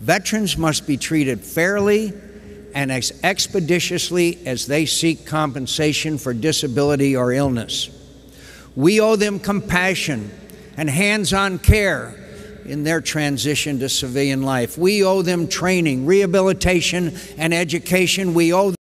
Veterans must be treated fairly and as expeditiously as they seek compensation for disability or illness. We owe them compassion and hands-on care in their transition to civilian life. We owe them training, rehabilitation, and education. We owe